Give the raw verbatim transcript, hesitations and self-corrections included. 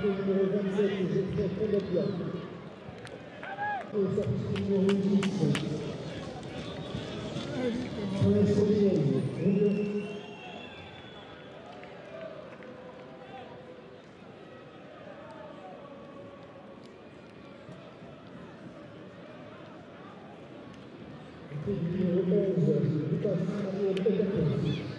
numéro vingt-sept, Geoffrey Condotia. Au sortie numéro dix, Prince Olivier. Numéro onze, Lucas Manuel Oberton.